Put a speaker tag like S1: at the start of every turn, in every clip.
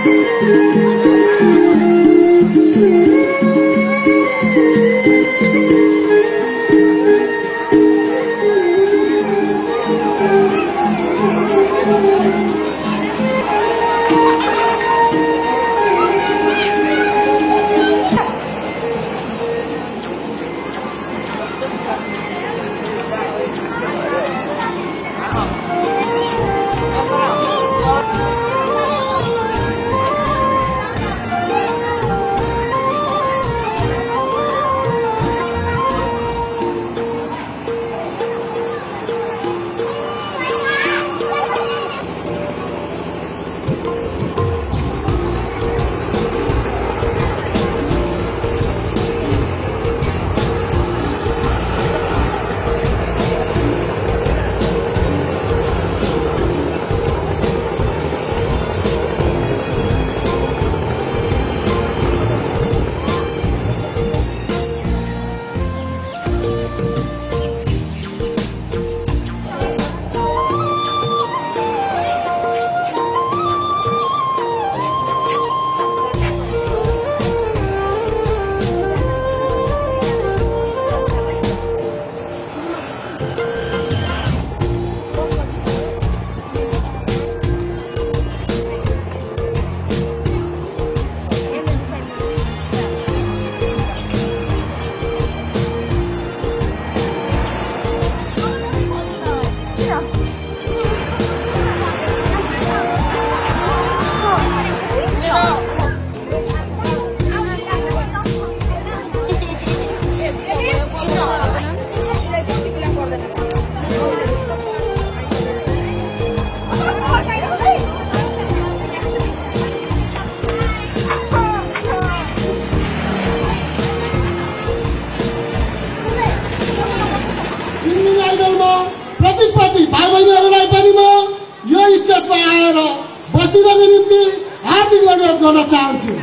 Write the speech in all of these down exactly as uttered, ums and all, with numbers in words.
S1: प्रतिस्पर्धी भाइ बहिनीहरूलाई पनि म यो स्टेजमा आएर बसिनको निम्ति हार्दिक अनुरोध गर्न चाहन्छु।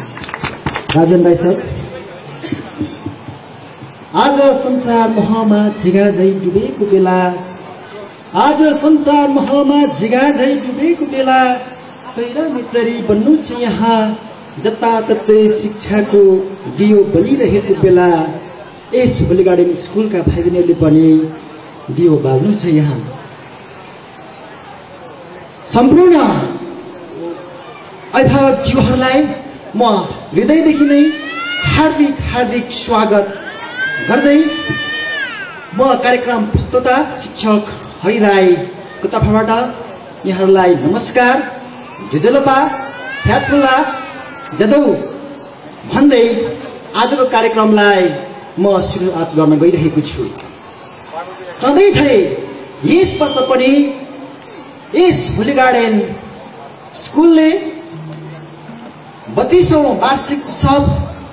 S2: राजन भाइ सर, आज संसार महमा झिगा झै डुबेको बेला, आज संसार महमा झिगा झै डुबेको बेला, कैला मिचरी बन्नु छ यहाँ, जताततै शिक्षाको दियो बलिरहेको बेला, यस होली गार्डन स्कुलका भाइ बहिनीहरूले पनि दियो बाल्नु छ यहाँ। सम्पूर्ण अभिभावक ज्यूहरूलाई म हृदयदेखि नै हार्दिक हार्दिक स्वागत गर्दै म कार्यक्रम प्रस्तुता शिक्षक हरि राईको तर्फबाट यहाँहरूलाई नमस्कार, जुजलोपा फ्याथुल्ला जदौ भन्दै आजको कार्यक्रमलाई म सुरुवात गर्न गइरहेको छु। सधैँ झै यस वर्ष पनि यस होली गार्डन स्कुलले बत्तीसौं वार्षिक उत्सव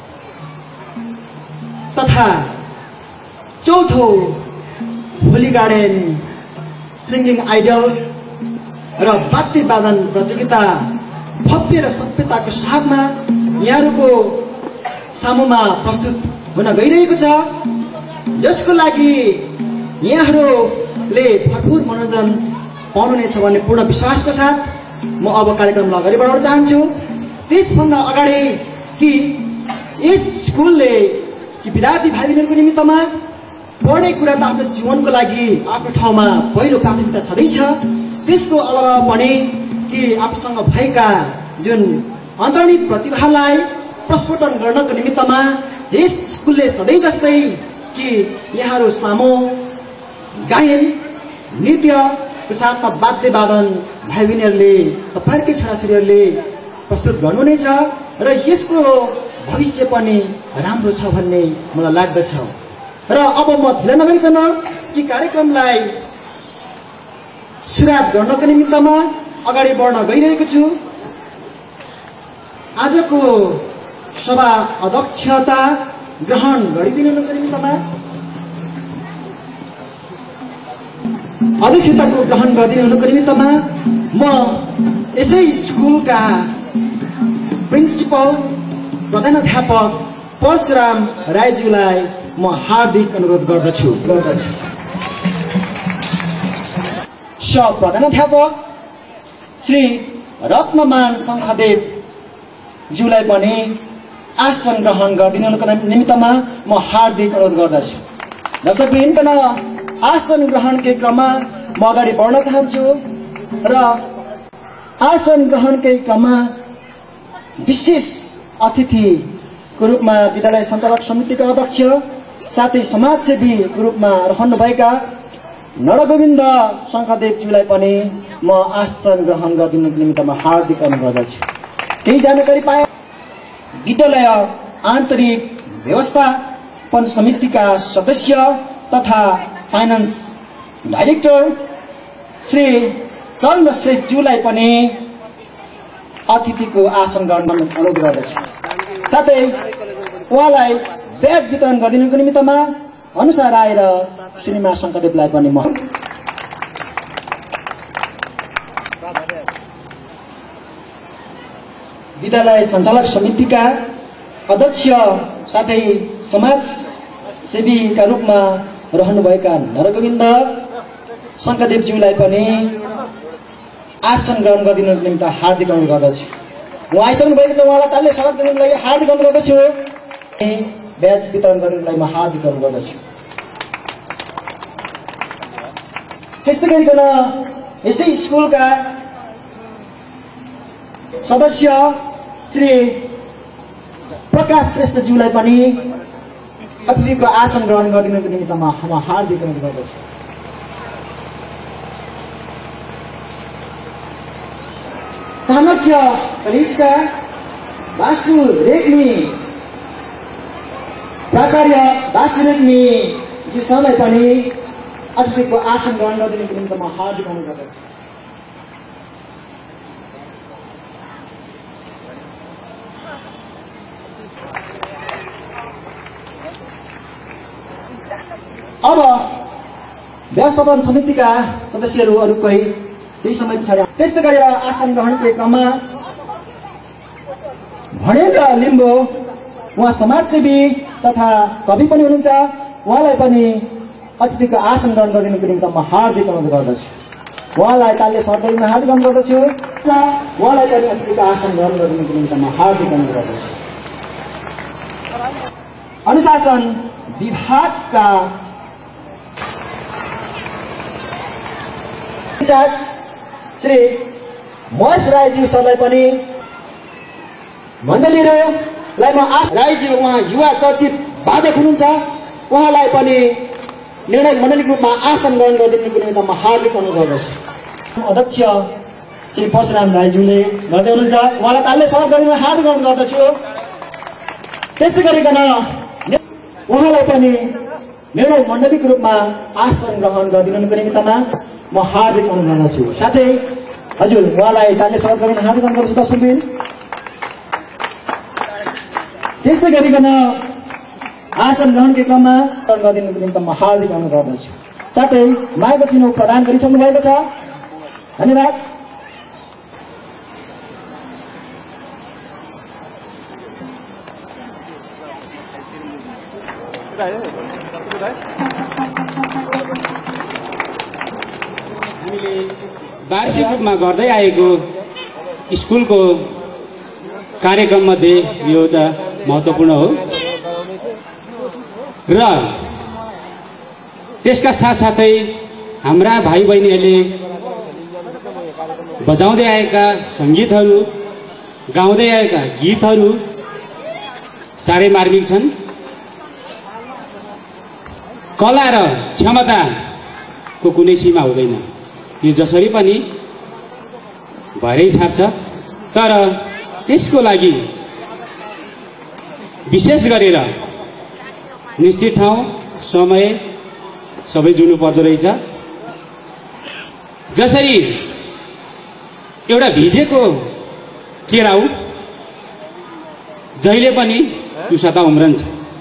S2: तथा चौथो होली गार्डन सिंगिङ आइडल र वाद्य वादन प्रतियोगिता भव्य र सभ्यताको साथमा यहाँहरूको सामुमा प्रस्तुत हुन गइरहेको छ, जसको लागि यहाँहरूले भरपूर मनोरञ्जन पाउनुहुनेछ भन्ने पूर्ण विश्वासको साथ म अब कार्यक्रमलाई अगाडि बढाउन चाहन्छु। त्यसभन्दा अगाडि कि यस स्कुलले कि विद्यार्थी भाइ बहिनीहरूको निमित्तमा पढ्ने कुरा त आफ्नो जीवनको लागि आफ्नो ठाउँमा पहिलो प्राथमिकता छँदैछ, त्यसको अलावा पनि कि आफूसँग भएका जुन अन्तर्निहित प्रतिभालाई प्रस्फुटन गर्नको निमित्तमा यस स्कुलले सधैँ जस्तै कि यहाँहरू सामु गायन नृत्यको साथमा वाद्य वादन भाइ बहिनीहरूले तपाईँहरूकै छोराछोरीहरूले प्रस्तुत गर्नुहुनेछ र यसको भविष्य पनि राम्रो छ भन्ने मलाई लाग्दछ। र अब म ढिला नगरिकन कि कार्यक्रमलाई सुरुवात गर्नको निमित्तमा अगाडि बढ्न गइरहेको छु। आजको सभा अध्यक्षता ग्रहण गरिदिनुको निमित्तमा अध्यक्षताको ग्रहण गरिदिनुको निमित्तमा म यसै स्कुलका प्रिन्सिपल प्रधानाध्यापक परशुराम राईज्यूलाई म हार्दिक अनुरोध गर्दछु। सह प्रधानाध्यापक श्री रत्नमान शङ्खदेव ज्यूलाई पनि आसन ग्रहण गरिदिनुको निमित्तमा म हार्दिक अनुरोध गर्दछु। दर्शकवृन्द, आसन ग्रहणकै क्रममा म अगाडि बढ्न चाहन्छु र आसन ग्रहणकै क्रममा विशेष अतिथिको रूपमा विद्यालय सञ्चालक समितिका अध्यक्ष साथै समाजसेवीको रूपमा रहनुभएका नरगोविन्द शङ्खदेवज्यूलाई पनि म आसन ग्रहण गरिदिनुको निमित्तमा हार्दिक अनुरोध गर्दछु। केही जानकारी पाए विद्यालय आन्तरिक व्यवस्थापन समितिका सदस्य तथा फाइनान्स डाइरेक्टर श्री चन्द्र श्रेष्ठज्यूलाई पनि अतिथिको आसन ग्रहण अनुरोध गर्दछु। साथै उहाँलाई ब्याज वितरण गरिदिनुको निमित्तमा अनुसार आएर श्रीमा शङ्करदेवलाई पनि म विद्यालय सञ्चालक समितिका अध्यक्ष साथै समाज सेवीका रूपमा रहनुभएका नरगोविन्द शङ्करदेवज्यूलाई पनि आसन ग्रहण गरिदिनुको निमित्त हार्दिक अनुरोध गर्दछु। उहाँ आइसक्नु भएको छ, उहाँलाई तालीले स्वागत गर्नुको लागि हार्दिक अनुरोध गर्दछु। ब्याज वितरण गर्नुको लागि म हार्दिक अनुरोध गर्दछु। त्यस्तै गरिकन यसै स्कुलका सदस्य श्री प्रकाश श्रेष्ठज्यूलाई पनि अतिथिको आसन ग्रहण गरिदिनुको निमित्तमा म हार्दिक अनुरोध गर्दछु। चाणक्य कलेजका वासु रेग्मी प्राचार्य वासु रेग्मी ज्यूलाई पनि अतिथिको आसन ग्रहण गरिदिनुको निमित्त म हार्दिक अनुरोध गर्दछु। अब व्यवस्थापन समितिका सदस्यहरू अरू कोही केही समय पछाडि त्यस्तै गरेर आसन ग्रहणको क्रममा भनेन्द्र लिम्बू उहाँ समाजसेवी तथा कवि पनि हुनुहुन्छ, उहाँलाई पनि अतिथिको आसन ग्रहण गरिदिनुको निमित्त म हार्दिक अनुरोध गर्दछु। उहाँलाई तालले स्वागत गर्न हार्दिक अनुरोध गर्दछु। उहाँलाई पनि अतिथिको आसन ग्रहण गरिदिनुको निमित्त म हार्दिक अनुरोध गर्दछु। अनुशासन विभागका श्री महेश राईज्यू सरलाई पनि मण्डलीहरूलाई म राईज्यू उहाँ युवा चर्चित वादक हुनुहुन्छ, उहाँलाई पनि निर्णय मण्डलीको रूपमा आसन ग्रहण गरिदिनुको निमित्त म हार्दिक अनुरोध गर्दछु। अध्यक्ष श्री परशुराम राईज्यूले गर्दै हुनुहुन्छ, उहाँलाई तालले स्वागत गर्न हार्दिक अनुरोध गर्दछु। त्यस्तै गरिकन उहाँलाई पनि निर्णय मण्डलीको रूपमा आसन ग्रहण गरिदिनुको निमित्तमा म हार्दिक अनुरोध गर्दछु। साथै हजुर उहाँलाई तालले स्वागत गर्न हार्दिक अनुरोध गर्दछु। दर्शकबिन त्यस्तै गरिकन आसन ग्रहणको क्रममा गरिदिनुको निमित्त म हार्दिक अनुरोध गर्दछु। साथै माएको चिनो प्रदान गरिसक्नु भएको छ, धन्यवाद।
S3: हामीले वार्षिक रूपमा गर्दै आएको स्कुलको कार्यक्रम मध्ये यो एउटा महत्त्वपूर्ण हो र त्यसका साथसाथै हाम्रा भाइ बहिनीहरूले बजाउँदै आएका सङ्गीतहरू, गाउँदै आएका गीतहरू साह्रै मार्मिक छन्। कला र क्षमताको कुनै सीमा हुँदैन, यो जसरी पनि भएरै छाप्छ। तर त्यसको लागि विशेष गरेर निश्चित ठाउँ, समय सबै जुनु पर्दो रहेछ। जसरी एउटा भिजेको केराउ जहिले पनि त्यो सता उम्रन्छ,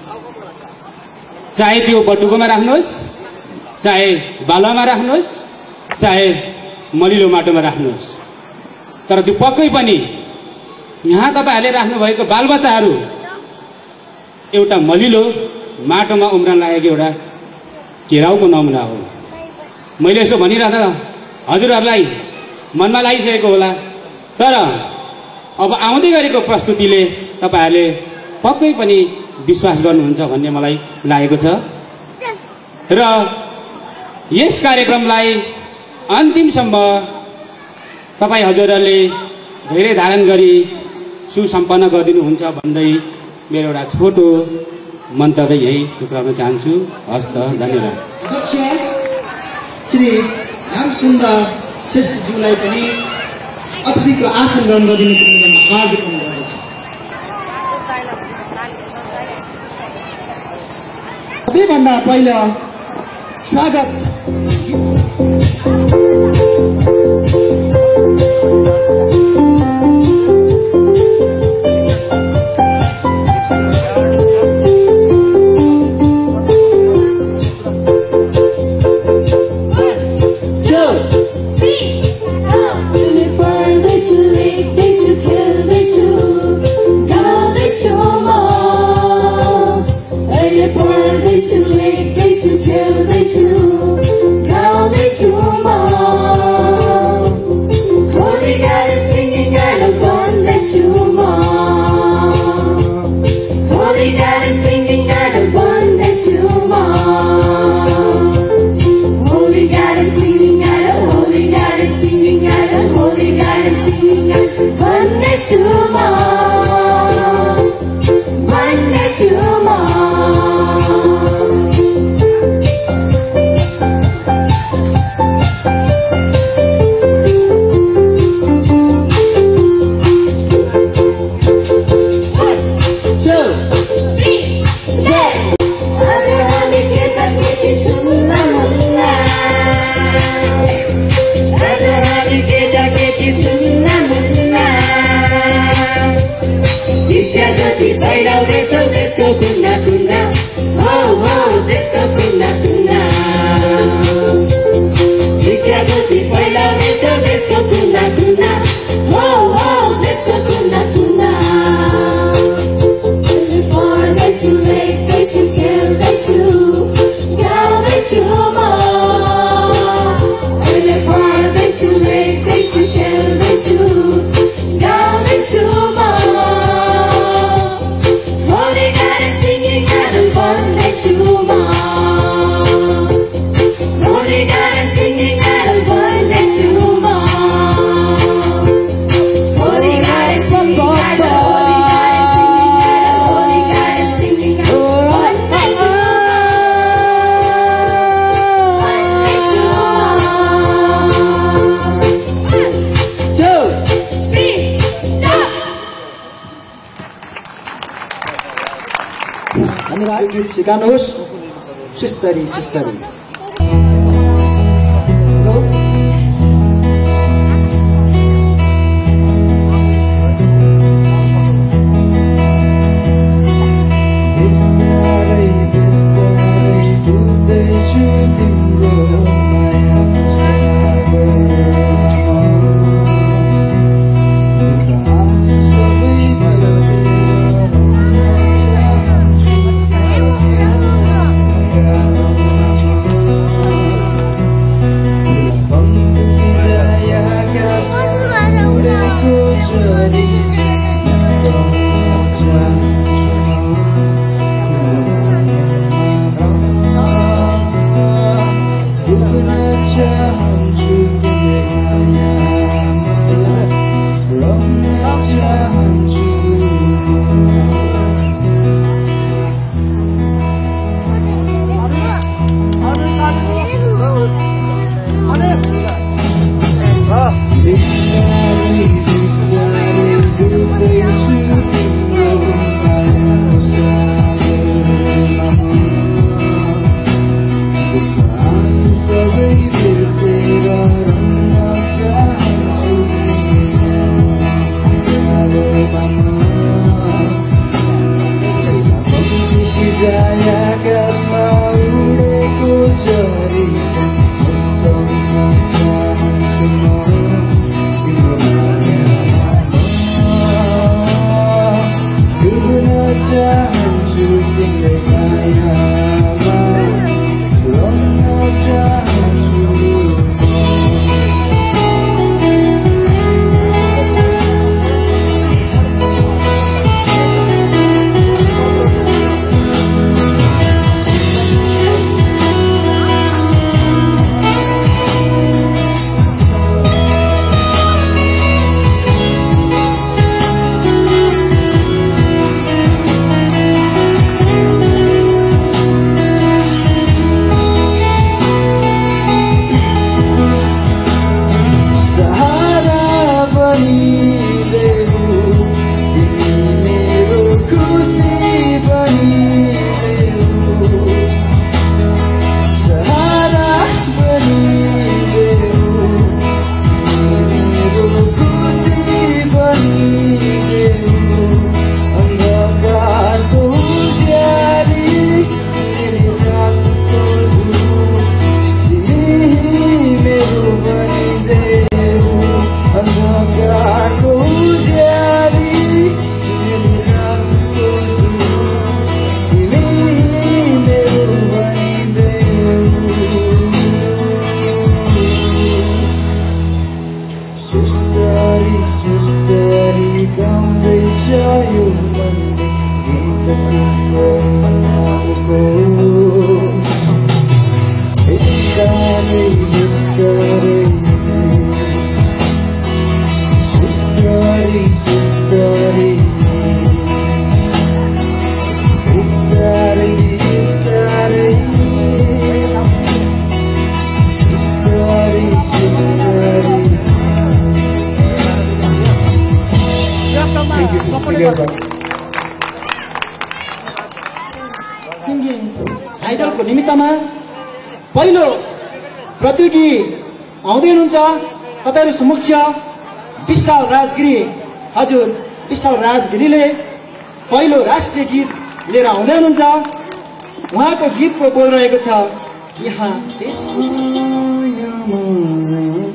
S3: चाहे त्यो बटुकोमा राख्नुहोस्, चाहे बालुवामा राख्नुहोस्, चाहे मलिलो माटोमा राख्नुहोस्, तर त्यो पक्कै पनि यहाँ तपाईँहरूले राख्नुभएको बालबच्चाहरू एउटा मलिलो माटोमा उम्रन लागेको एउटा केराउको नमुना हो। मैले यसो भनिरहँदा हजुरहरूलाई मनमा लागिसकेको होला, तर अब आउँदै गरेको प्रस्तुतिले तपाईँहरूले पक्कै पनि विश्वास गर्नुहुन्छ भन्ने मलाई लागेको छ र यस कार्यक्रमलाई अन्तिमसम्म तपाईँ हजुरहरूले धेरै धारण गरी सुसम्पन्न गरिदिनुहुन्छ भन्दै मेरो एउटा छोटो मन्तव्य यही टुक्राउन चाहन्छु। हस्त धन्यवाद।
S2: अध्यक्ष श्री रामसुन्दर श्रेष्ठज्यूलाई पनि अतिथिको आसन ग्रहण गरिदिनुको निम्ति हार्दिक अनुरोध गर्दछु। सबैभन्दा पहिला स्वागत सिकाउनुहोस्। सिस्तरी सिस्तरी सुस्तरी गाउँदैछ यो मनले गीत तिम्रो मनको बिस्तारै बिस्तारै सुस्तरी सुस्तरी बिस्तारै बिस्तारै सुस्तरी सुस्तरी Thank you. Thank you, everybody. Singing आइडलको निमित्तमा पहिलो प्रतियोगी आउँदै हुनुहुन्छ तपाईँहरू समक्ष विशाल राजगिरी। हजुर विशाल राजगिरीले पहिलो राष्ट्रिय गीत लिएर आउँदै हुनुहुन्छ। उहाँको गीतको बोल रहेको छ यहाँ